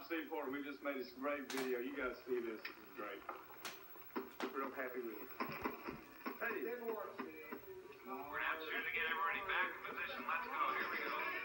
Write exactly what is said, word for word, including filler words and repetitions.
Steve Porter. We just made this great video. You guys see this. This is great. Real happy with it. Hey. Good work, Steve. We're now shooting to get everybody back in position. Let's go. Here we go.